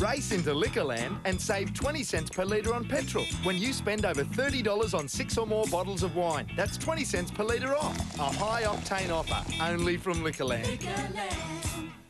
Race into Liquorland and save 20 cents per litre on petrol when you spend over $30 on 6 or more bottles of wine. That's 20 cents per litre off. A high-octane offer, only from Liquorland. Liquorland.